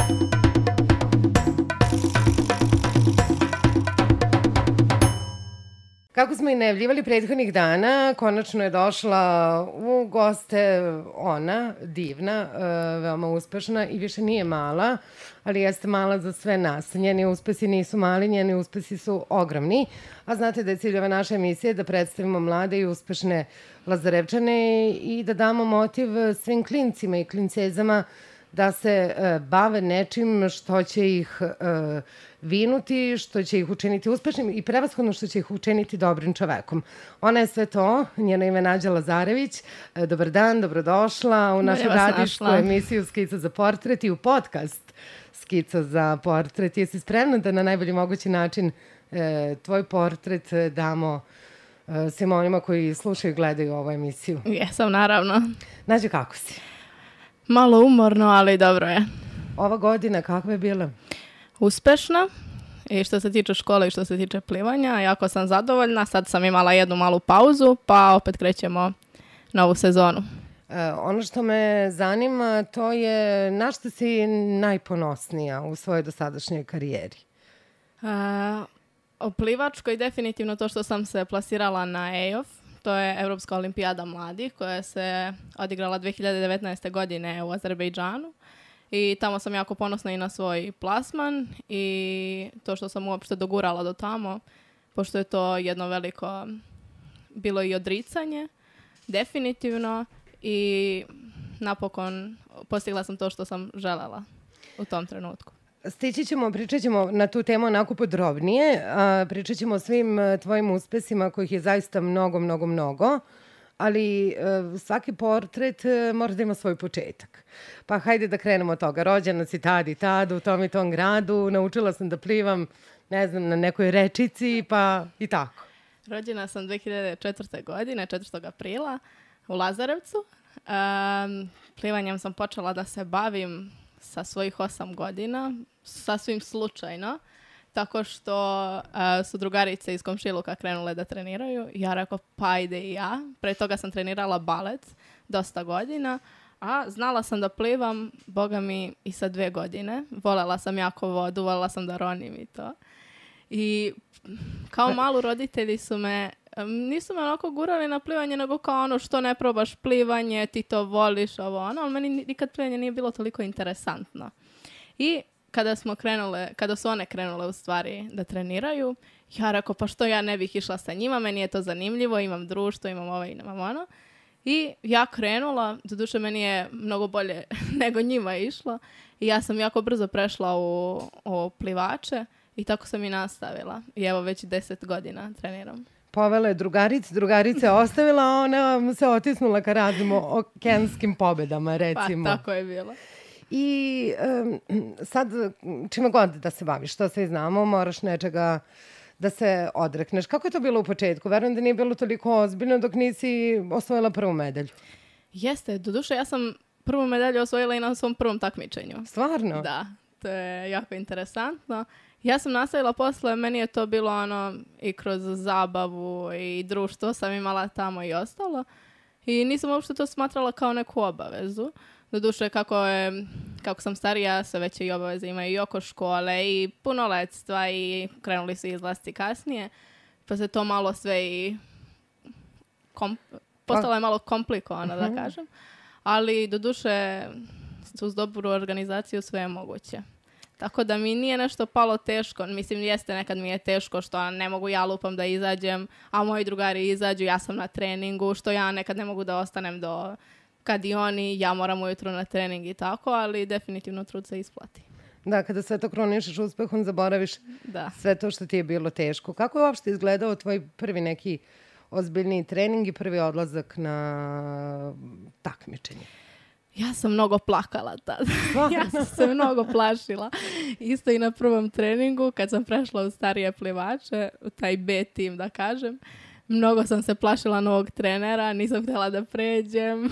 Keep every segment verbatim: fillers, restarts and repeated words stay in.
Kako smo i najavljivali prethodnih dana, konačno je došla u goste ona, divna, veoma uspešna i više nije mala, ali jeste mala za sve nas. Njeni uspesi nisu mali, njeni uspesi su ogromni, a znate da je cilj ove naše emisije da predstavimo mlade i uspešne Lazarevčane i da damo motiv svim klincima i klincezama da se bave nečim što će ih vinuti, što će ih učiniti uspešnim i prevashodno što će ih učiniti dobrim čovekom. Ona je sve to, njeno ime Nađa Lazarević. Dobar dan, dobrodošla u našu radišku emisiju Skica za portret i u podcast Skica za portret. Jesi spremna da na najbolji mogući način e, tvoj portret damo e, svima onima koji slušaju i gledaju ovu emisiju? Jesam, naravno. Nađa, kako si? Malo umorno, ali dobro je. Ova godina kakva je bila? Uspešna. I što se tiče škole i što se tiče plivanja, jako sam zadovoljna. Sad sam imala jednu malu pauzu, pa opet krećemo novu sezonu. E, ono što me zanima, to je na što si najponosnija u svojoj dosadašnjoj karijeri? E, o plivačkoj definitivno to što sam se plasirala na E O F. To je Evropska olimpijada mladih koja se odigrala dve hiljade devetnaeste. godine u Azerbejdžanu. I tamo sam jako ponosna i na svoj plasman i to što sam uopšte dogurala do tamo, pošto je to jedno veliko bilo i odricanje, definitivno, i napokon postigla sam to što sam želela u tom trenutku. Stići ćemo, pričat ćemo na tu temu onako podrobnije, a pričat ćemo o svim tvojim uspesima kojih je zaista mnogo, mnogo, mnogo. Ali uh, svaki portret uh, mora da ima svoj početak. Pa hajde da krenemo od toga. Rođena si tad i tad u tom i tom gradu, naučila sam da plivam, ne znam, na nekoj rečici, pa i tako. Rođena sam dve hiljade četvrte. godine, četvrtog aprila, u Lazarevcu. Um, plivanjem sam počela da se bavim sa svojih osam godina, sasvim slučajno. Tako što uh, su drugarice iz komšiluka krenule da treniraju. Ja rekao, pa ajde i ja. Pre toga sam trenirala balet dosta godina, a znala sam da plivam, boga mi, i sa dve godine. Volela sam jako vodu, volela sam da ronim i to. I kao malu roditelji su me, nisu me onako gurali na plivanje, nego kao ono što ne probaš plivanje, ti to voliš, ovo ono, ali meni nikad plivanje nije bilo toliko interesantno. I kada smo krenule, kada su one krenule u stvari da treniraju, ja rekao, pa što ja ne bih išla sa njima, meni je to zanimljivo, imam društvo, imam ovo i imam ono. I ja krenula, doduše meni je mnogo bolje nego njima išlo, i ja sam jako brzo prešla u, u plivače i tako sam i nastavila. I evo već deset godina treniram. Povela je drugarice, drugarice ostavila, a ona se otisnula ka raznim okenskim pobedama, recimo. Pa tako je bilo. I um, sad, čime god da se baviš, što svi znamo, moraš nečega da se odrekneš. Kako je to bilo u početku? Verujem da nije bilo toliko ozbiljno dok nisi osvojila prvu medalju. Jeste, doduše ja sam prvu medalju osvojila i na svom prvom takmičenju. Stvarno? Da, to je jako interesantno. Ja sam nastavila posle, meni je to bilo ono i kroz zabavu i društvo sam imala tamo i ostalo. I nisam uopšte to smatrala kao neku obavezu. Doduše, kako, je, kako sam starija, sve veće i obaveze imaju i oko škole i punoletstva i krenuli su izlasci kasnije. Pa se to malo sve i kom, postalo je malo komplikovano, da kažem. Ali, doduše, uz dobru organizaciju sve je moguće. Tako da mi nije nešto palo teško. Mislim, jeste nekad mi je teško što ne mogu ja lupam da izađem, a moji drugari izađu, ja sam na treningu, što ja nekad ne mogu da ostanem do kad i oni, ja moram ujutro na trening i tako, ali definitivno trud se isplati. Da, kada sve to kronišeš uspehom, zaboraviš da. sve to što ti je bilo teško. Kako je uopšte izgledao tvoj prvi neki ozbiljniji trening i prvi odlazak na takmičenje? Ja sam mnogo plakala tada. Ja sam se mnogo plašila. Isto i na prvom treningu, kad sam prešla u starije plivače, u taj B tim, da kažem. Mnogo sam se plašila novog trenera, nisam htjela da pređem.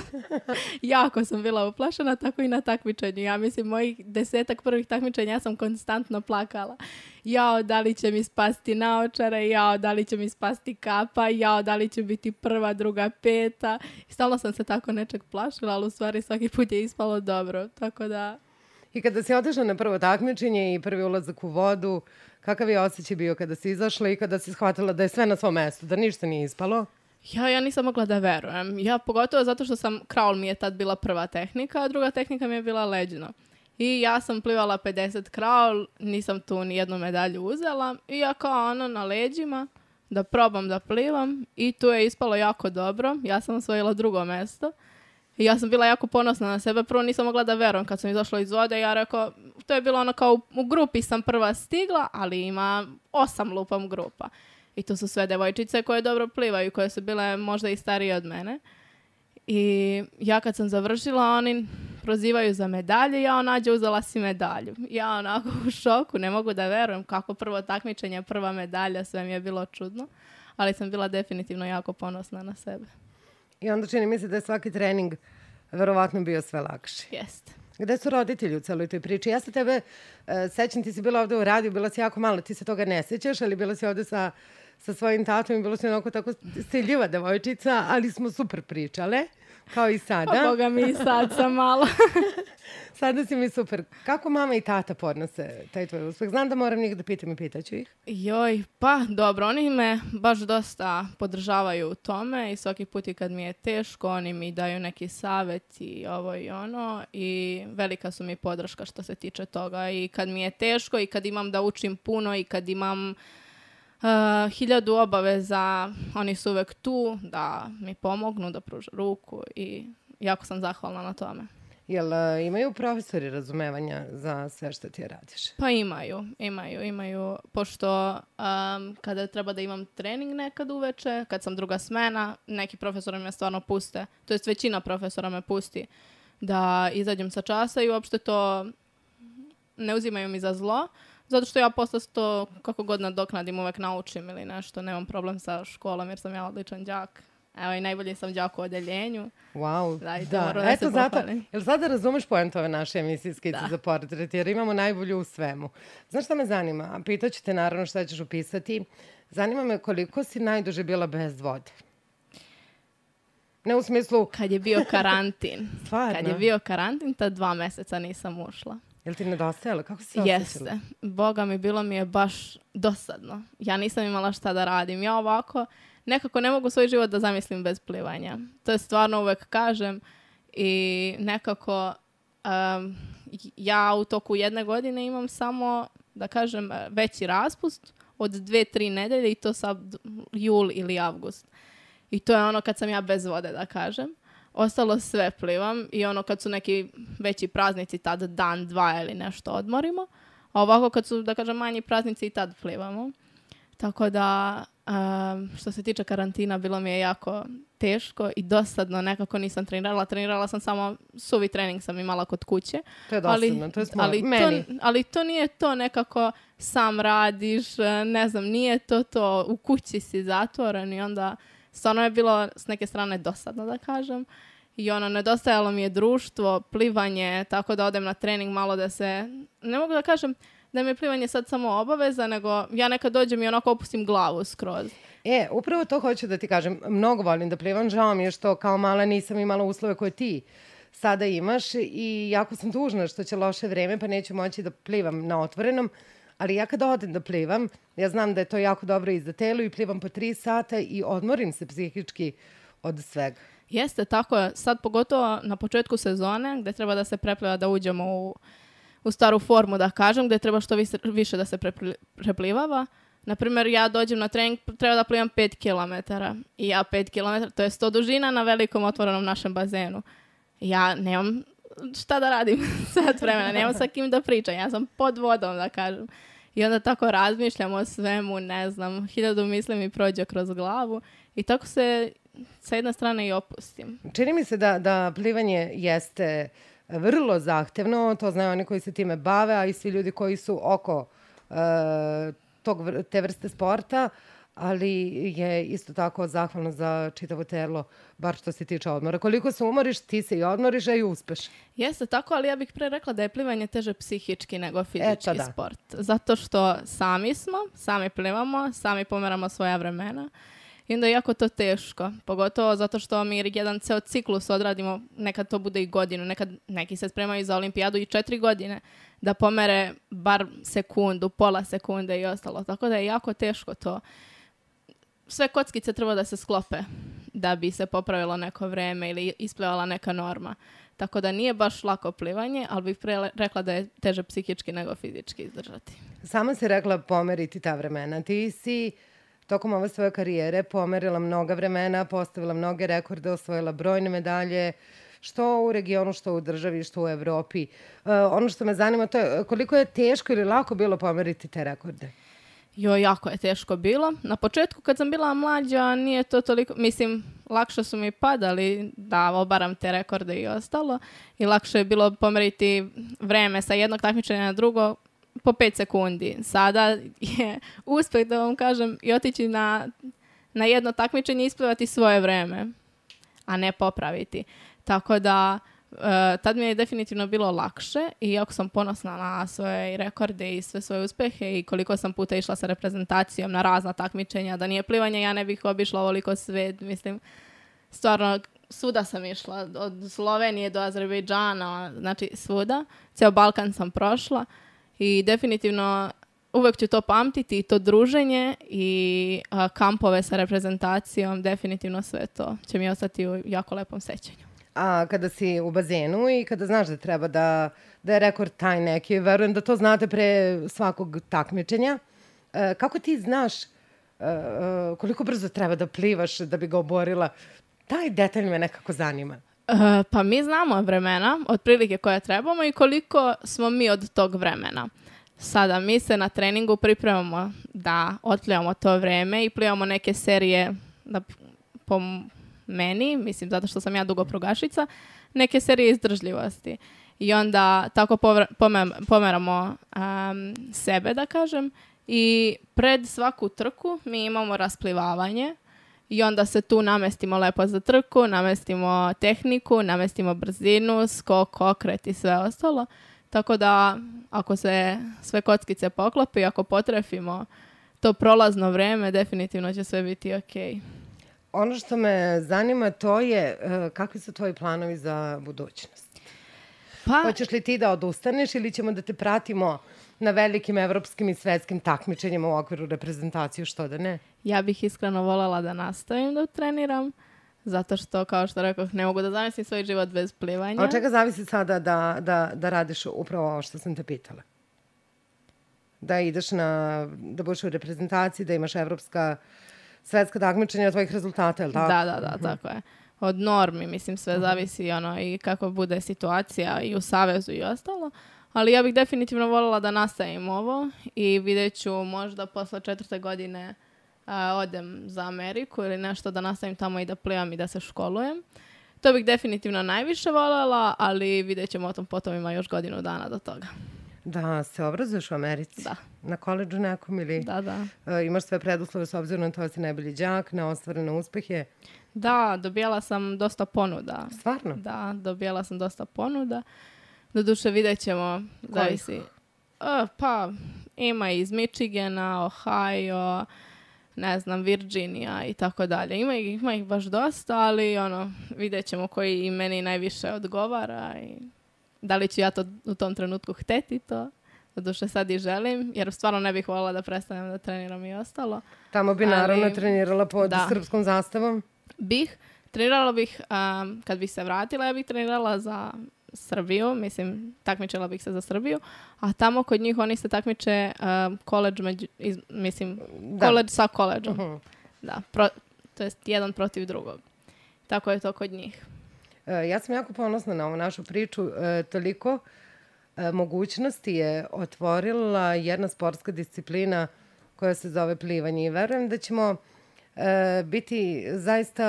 Jako sam bila uplašena, tako i na takmičenju. Ja mislim, mojih desetak prvih takmičenja ja sam konstantno plakala. Jao, da li će mi spasti naočare, jao, da li će mi spasti kapa, jao, da li će biti prva, druga, peta. I stalno sam se tako nečeg plašila, ali u stvari svaki put je ispalo dobro. Tako da... I kada si otišla na prvo takmičenje i prvi ulazak u vodu, kakav je osjećaj bio kada si izašla i kada si shvatila da je sve na svom mestu, da ništa nije ispalo? Ja, ja nisam mogla da verujem. Ja pogotovo zato što sam, crawl mi je tad bila prva tehnika, a druga tehnika mi je bila leđno. I ja sam plivala pedeset crawl, nisam tu ni jednu medalju uzela i ja kao ono na leđima da probam da plivam i tu je ispalo jako dobro. Ja sam osvojila drugo mesto i ja sam bila jako ponosna na sebe. Prvo nisam mogla da verujem kad sam izašla iz vode. Ja rekao, to je bilo ono kao u, u grupi sam prva stigla, ali ima osam lupam grupa. I to su sve devojčice koje dobro plivaju, koje su bile možda i starije od mene. I ja kad sam završila, oni prozivaju za medalje, ja onađe uzela si medalju. Ja onako u šoku, ne mogu da verujem kako prvo takmičenje, prva medalja, sve mi je bilo čudno. Ali sam bila definitivno jako ponosna na sebe. I onda čini mi se da je svaki trening verovatno bio sve lakši. Jeste. Gde su roditelji u celoj toj priči? Ja se tebe, uh, sećam, ti si bila ovde u radiju, bila si jako malo, ti se toga ne sećaš, ali bila si ovde sa, sa svojim tatom i bila si onako tako stiljiva devojčica, ali smo super pričale, kao i sada. Pa Boga mi i sad sam malo. Sada si mi super. Kako mama i tata podnose taj tvoj uspeh? Znam da moram njih da pitam i pitaću ih. Joj, pa dobro, oni me baš dosta podržavaju u tome i svaki put i kad mi je teško, oni mi daju neki savjet i ovo i ono i velika su mi podrška što se tiče toga i kad mi je teško i kad imam da učim puno i kad imam uh, hiljadu obaveza, oni su uvek tu da mi pomognu, da pruže ruku i jako sam zahvalna na tome. Jel uh, imaju profesori razumevanja za sve što ti radiš? Pa imaju, imaju, imaju, pošto um, kada treba da imam trening nekad uveče, kad sam druga smena, neki profesori me stvarno puste, to jest većina profesora me pusti da izađem sa časa i uopšte to ne uzimaju mi za zlo, zato što ja posle to kako god nadoknadim uvek naučim ili nešto, nemam problem sa školom jer sam ja odličan đak. Evo i najbolji sam đak u odeljenju. Wow, da. da. da Eto zato, jel sada razumeš pojentu ove naše emisije Skice za portret, jer imamo najbolju u svemu. Znaš šta me zanima? Pitaću te naravno šta ćeš upisati. Zanima me koliko si najduže bila bez vode. Ne u smislu... Kad je bio karantin. Stvarno? Kad je bio karantin, ta dva meseca nisam ušla. Jel ti nedostajalo? Kako si se osjećala? Jeste. Boga mi, bilo mi je baš dosadno. Ja nisam imala šta da radim. Ja ovako nekako ne mogu svoj život da zamislim bez plivanja. To je stvarno uvek kažem i nekako um, ja u toku jedne godine imam samo, da kažem, veći raspust od dve, tri nedelje i to sad jul ili avgust. I to je ono kad sam ja bez vode, da kažem. Ostalo sve plivam i ono kad su neki veći praznici, tad dan, dva ili nešto odmorimo. A ovako kad su, da kažem, manji praznici i tad plivamo. Tako da, um, što se tiče karantina, bilo mi je jako teško i dosadno. Nekako nisam trenirala. Trenirala sam samo, suvi trening sam imala kod kuće. To je dosadno, ali, to je smalo. Ali meni. To, ali to nije to nekako sam radiš, ne znam, nije to to. U kući si zatvoren i onda stvarno je bilo s neke strane dosadno, da kažem. I ono, nedostajalo mi je društvo, plivanje, tako da odem na trening malo da se, ne mogu da kažem da mi je plivanje sad samo obaveza, nego ja nekad dođem i onako opustim glavu skroz. E, upravo to hoću da ti kažem. Mnogo volim da plivam, žao mi je što kao mala nisam imala uslove koje ti sada imaš i jako sam tužna što će loše vreme pa neću moći da plivam na otvorenom, ali ja kada odem da plivam, ja znam da je to jako dobro i za telo i plivam po tri sata i odmorim se psihički od svega. Jeste, tako je. Sad pogotovo na početku sezone gde treba da se prepliva da uđemo u, u staru formu, da kažem, gde treba što više, više da se prepli, preplivava. Naprimjer, ja dođem na trening, treba da plivam pet kilometara. I ja pet kilometara, to je sto dužina na velikom otvorenom našem bazenu. Ja nemam šta da radim sad vremena, nemam sa kim da pričam. Ja sam pod vodom, da kažem. I onda tako razmišljam o svemu, ne znam, hiljadu misli mi prođe kroz glavu. I tako se sa jedne strane i opustim. Čini mi se da, da plivanje jeste vrlo zahtevno, to znaju oni koji se time bave, a i svi ljudi koji su oko uh, tog, te vrste sporta, ali je isto tako zahvalno za čitavo telo, bar što se tiče odmora. Koliko se umoriš, ti se i odmoriš, a i uspeš. Jeste tako, ali ja bih pre rekla da je plivanje teže psihički nego fizički Eto, sport. Zato što sami smo, sami plivamo, sami pomeramo svoja vremena. I onda je jako to teško, pogotovo zato što mi jedan ceo ciklus odradimo, nekad to bude i godinu, nekad neki se spremaju za olimpijadu i četiri godine, da pomere bar sekundu, pola sekunde i ostalo. Tako da je jako teško to. Sve kockice treba da se sklope da bi se popravilo neko vreme ili isplivala neka norma. Tako da nije baš lako plivanje, ali bih pre rekla da je teže psihički nego fizički izdržati. Sama si rekla pomeriti ta vremena. Ti si tokom ove svoje karijere pomerila mnoga vremena, postavila mnoge rekorde, osvojila brojne medalje, što u regionu, što u državi, što u Evropi. Uh, ono što me zanima to je koliko je teško ili lako bilo pomeriti te rekorde? Jo, jako je teško bilo. Na početku kad sam bila mlađa nije to toliko, mislim, lakše su mi padali da obaram te rekorde i ostalo i lakše je bilo pomeriti vreme sa jednog takmičenja na drugo po pet sekundi. Sada je uspeh, da vam kažem, i otići na, na jedno takmičenje i isplivati svoje vreme, a ne popraviti. Tako da Uh, tad mi je definitivno bilo lakše i jako sam ponosna na svoje rekorde i sve svoje uspehe i koliko sam puta išla sa reprezentacijom na razna takmičenja. Da nije plivanje, ja ne bih obišla ovoliko svet. Mislim, stvarno, svuda sam išla. Od Slovenije do Azerbejdžana, znači svuda. Ceo Balkan sam prošla i definitivno uvek ću to pamtiti i to druženje i uh, kampove sa reprezentacijom. Definitivno sve to će mi ostati u jako lepom sećanju. A kada si u bazenu i kada znaš da treba da, da je rekord taj neki, verujem da to znate pre svakog takmičenja, e, kako ti znaš e, koliko brzo treba da plivaš da bi ga oborila? Taj detalj me nekako zanima. Uh, pa mi znamo vremena, otprilike koje trebamo i koliko smo mi od tog vremena. Sada mi se na treningu pripremamo da otplivamo to vreme i plivamo neke serije da po meni, mislim zato što sam ja dugoprugašica, neke serije izdržljivosti. I onda tako pomeramo um, sebe, da kažem, i pred svaku trku mi imamo rasplivavanje i onda se tu namestimo lepo za trku, namestimo tehniku, namestimo brzinu, skok, okret i sve ostalo. Tako da ako se sve kockice poklopi, ako potrefimo to prolazno vreme, definitivno će sve biti okej. Ono što me zanima to je uh, kakvi su tvoji planovi za budućnost? Pa, hoćeš li ti da odustaneš ili ćemo da te pratimo na velikim evropskim i svetskim takmičenjima u okviru reprezentacije, što da ne? Ja bih iskreno voljela da nastavim da treniram, zato što, kao što rekoh, ne mogu da zamislim svoj život bez plivanja. A od čega zavisi sada da, da, da radiš upravo ovo što sam te pitala? Da ideš na, da budeš u reprezentaciji, da imaš evropska, svetska takmičenja od tvojih rezultata, je li tako? Da, da, da, tako je. Od normi, mislim, sve uh-huh. zavisi ono, i kako bude situacija i u savezu i ostalo. Ali ja bih definitivno voljela da nastavim ovo i vidjet ću možda posle četvrte godine a, odem za Ameriku ili nešto da nastavim tamo i da plivam i da se školujem. To bih definitivno najviše voljela, ali vidjet ćemo o tom potom, ima još godinu dana do toga. Da se obrazuješ u Americi? Da. Na koledžu nekom ili? Da, da. Uh, imaš sve preduslove s obzirom na to da si najbolji đak, na ostvarene uspehe? Da, dobijala sam dosta ponuda. Stvarno? Da, dobijala sam dosta ponuda. Doduše vidjet ćemo, zavisi. Uh, pa, ima iz Michigana, Ohio, ne znam, Virginia i tako dalje. Ima ih, ima ih baš dosta, ali ono, vidjet ćemo koji i meni najviše odgovara i da li ću ja to u tom trenutku hteti to. Doduše sad i želim, jer stvarno ne bih voljela da prestanem da treniram i ostalo. Tamo bi ali, naravno trenirala pod da. srpskom zastavom? Bih. Trenirala bih, um, kad bih se vratila, ja bih trenirala za Srbiju, mislim, takmičila bih se za Srbiju, a tamo kod njih oni se takmiče um, college, među, iz, mislim, da. college sa koleđom. Uh-huh. Da, pro, to jest jedan protiv drugog. Tako je to kod njih. E, ja sam jako ponosna na ovu našu priču. E, toliko e, mogućnosti je otvorila jedna sportska disciplina koja se zove plivanje i verujem da ćemo e, biti zaista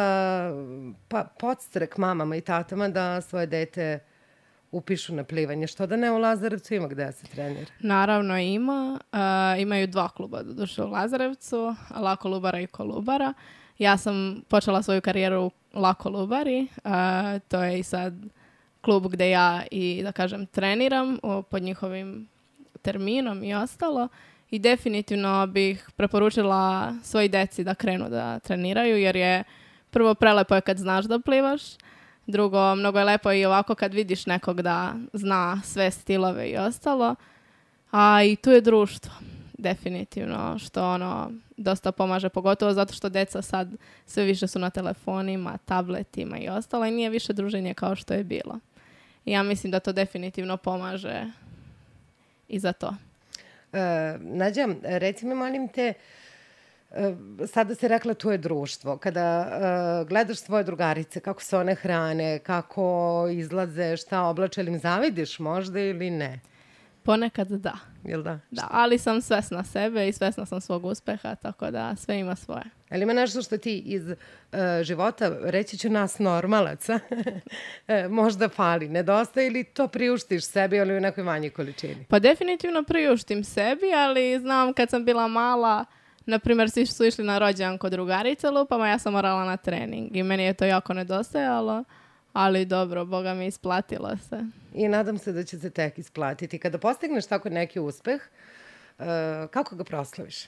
pa, podstrek mamama i tatama da svoje dete upišu na plivanje. Što da ne u Lazarevcu ima gde se trenira? Naravno ima. Uh, imaju dva kluba doduše u Lazarevcu, Lako Lubara i Kolubara. Ja sam počela svoju karijeru u Lako Lubari. Uh, to je i sad klub gde ja i, da kažem, treniram uh, pod njihovim terminom i ostalo. i definitivno bih preporučila svoj deci da krenu da treniraju, jer je prvo prelepo je kad znaš da plivaš, drugo mnogo je lepo i ovako kad vidiš nekog da zna sve stilove i ostalo, a i tu je društvo. Definitivno, što ono dosta pomaže, pogotovo zato što deca sad sve više su na telefonima, tabletima i ostalo i nije više druženje kao što je bilo. I ja mislim da to definitivno pomaže i za to. E, Nađa, reci mi, molim te, e, sada si rekla tu je društvo. Kada e, gledaš svoje drugarice, kako se one hrane, kako izlaze, šta oblače, ili im zavidiš možda ili ne? Ponekad da. Jel da? Da, ali sam svesna sebe i svesna sam svog uspeha, tako da sve ima svoje. Ali ima nešto što ti iz uh, života, reći ću nas normalaca, možda fali, nedostaje ili to priuštiš sebi ili u nekoj manjoj količini? Pa definitivno priuštim sebi, ali znam kad sam bila mala, na primjer svi su išli na rođendan kod drugarice lupama, ja sam morala na trening i meni je to jako nedostajalo, ali dobro, Boga mi isplatilo se. I nadam se da će se tek isplatiti. Kada postigneš tako neki uspeh, uh, kako ga proslaviš?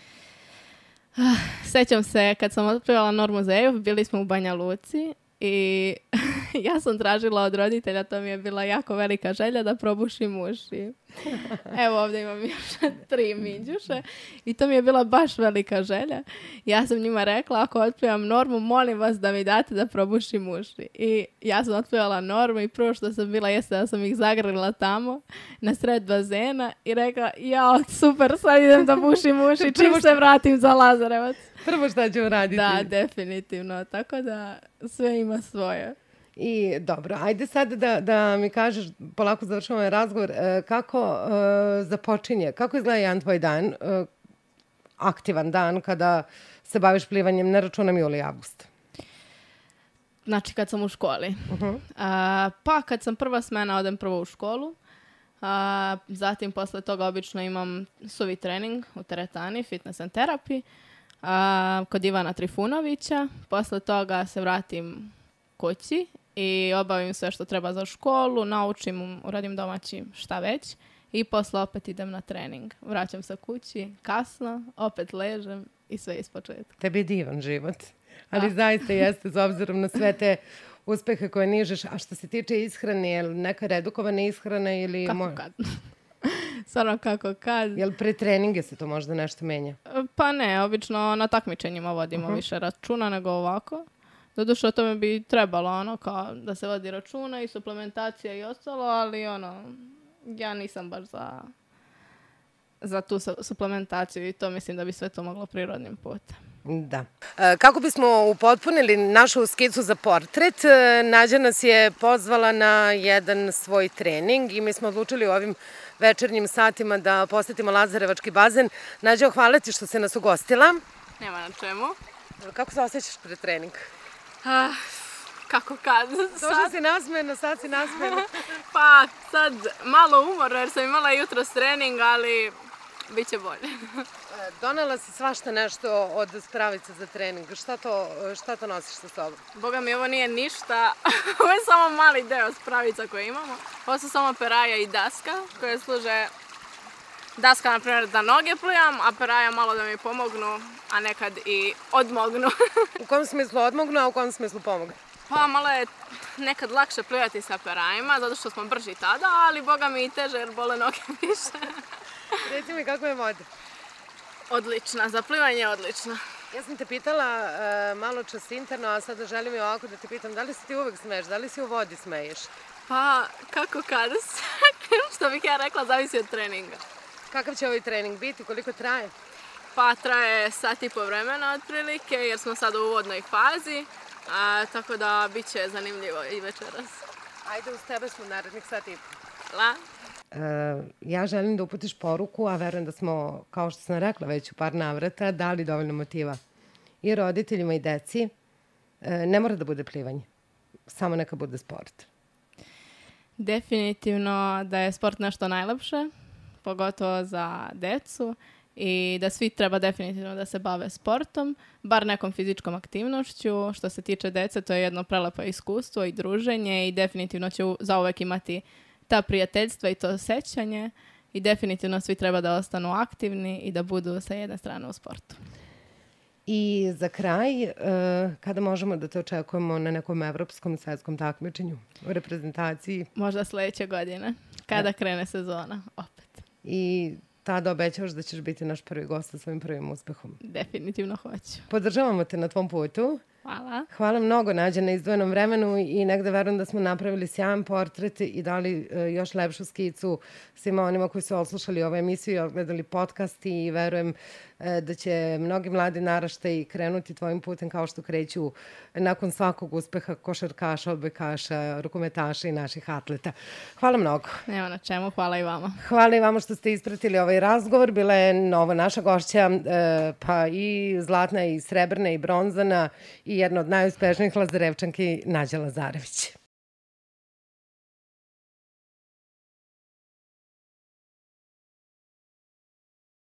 Sećam se kad sam otpevala Normu Zejev, bili smo u Banja Luci i ja sam tražila od roditelja, to mi je bila jako velika želja da probušim uši. Evo ovdje imam još tri minđuše i to mi je bila baš velika želja. Ja sam njima rekla, ako otpevam Normu, molim vas da mi date da probušim uši. I ja sam otpevala Normu i prvo što sam bila jeste da sam ih zagrlila tamo na sred bazena i rekla, jao, super, sad idem da bušim uši, čim se vratim za Lazarevac. Prvo šta ću uraditi? Da, definitivno. Tako da sve ima svoje. I dobro, ajde sad da, da mi kažeš, polako završamo ovaj razgovor, kako uh, započinje, kako izgleda jedan tvoj dan, uh, aktivan dan kada se baviš plivanjem, ne računam juli i avgust? Znači kad sam u školi. Uh-huh. A, pa kad sam prva smena, odem prvo u školu. A, zatim posle toga obično imam suvi trening u teretani, fitness and therapy, a, kod Ivana Trifunovića. Posle toga se vratim kući i obavim sve što treba za školu, naučim, uradim domaći šta već i posle opet idem na trening. Vraćam se kući, kasno, opet ležem i sve ispočetka. Tebi je divan život, ali da. Zaista jeste s obzirom na sve te uspehe koje nižeš. A što se tiče ishrane, je li neka redukovana ishrana ili... Kako moj... kad? Stvarno kako kad. Jel pre treninge se to možda nešto menja? Pa ne, obično na takmičenjima vodimo uh-huh. više računa nego ovako. Doduše o tome bi trebalo ono kao da se vodi računa i suplementacija i ostalo, ali ono, ja nisam baš za, za tu su, suplementaciju i to mislim da bi sve to moglo prirodnim putem. Da. E, kako bismo upotpunili našu skicu za portret, Nađa nas je pozvala na jedan svoj trening i mi smo odlučili u ovim večernjim satima da posetimo Lazarevački bazen. Nađa, hvala ti što se nas ugostila. Nema na čemu. Kako se osjećaš pred trening? Ah, kako kad? Došla si nasmejena, sad si nasmejena. Pa sad malo umorno jer sam imala jutros trening, ali bit će bolje. Donela si svašta nešto od spravice za trening. Šta to, šta to nosiš sa sobom? Boga mi, ovo nije ništa. Ovo je samo mali deo spravica koje imamo. Ovo su samo peraja i daska koje služe... Daska, na primjer, da noge plivam, a peraja malo da mi pomognu, a nekad i odmognu. U kom smislu odmognu, a u kom smislu pomognu? Pa malo je nekad lakše plivati sa perajima, zato što smo brži tada, ali Boga mi i teže jer bole noge više. Reci mi kako je voda? Odlična, za plivanje je odlična. Ja sam te pitala uh, malo čas interno, a sada želim i ovako da te pitam, da li se ti uvek smeješ, da li si u vodi smeješ? Pa, kako kada se, što bih ja rekla, zavisi od treninga. Kakav će ovaj trening biti, koliko traje? Pa traje sat i po vremena otprilike, jer smo sad u uvodnoj fazi, a, tako da bit će zanimljivo i večeras. Ajde, uz tebe smo narednih sat i po. La? E, ja želim da uputiš poruku, a verujem da smo, kao što sam rekla već u par navrata, dali dovoljno motiva i roditeljima i deci. E, ne mora da bude plivanje, samo neka bude sport. Definitivno da je sport nešto najlepše, pogotovo za decu i da svi treba definitivno da se bave sportom, bar nekom fizičkom aktivnošću. Što se tiče dece, to je jedno prelepo iskustvo i druženje i definitivno će zauvek imati ta prijateljstva i to sećanje i definitivno svi treba da ostanu aktivni i da budu sa jedne strane u sportu. I za kraj, uh, kada možemo da te očekujemo na nekom evropskom svetskom takmičenju u reprezentaciji? Možda sledeće godine, kada krene sezona opet. I tada obećavaš da ćeš biti naš prvi gost sa svojim prvim uspehom. Definitivno hoću. Podržavamo te na tvom putu. Hvala. Hvala mnogo, Nađa, na izdvojenom vremenu i negde verujem da smo napravili sjajan portret i dali uh, još lepšu skicu svima onima koji su odslušali ovu emisiju i odgledali podcast i verujem uh, da će mnogi mladi naraštaji krenuti tvojim putem kao što kreću nakon svakog uspeha košarkaša, odbojkaša, rukometaša i naših atleta. Hvala mnogo. Nema na čemu, hvala i vama. Hvala i vama što ste ispratili ovaj razgovor. Bila je nova naša gošća, uh, pa i zlatna i srebrna i bronzana i jedna od najuspešnijih Lazarevčanki, Nađa Lazarević.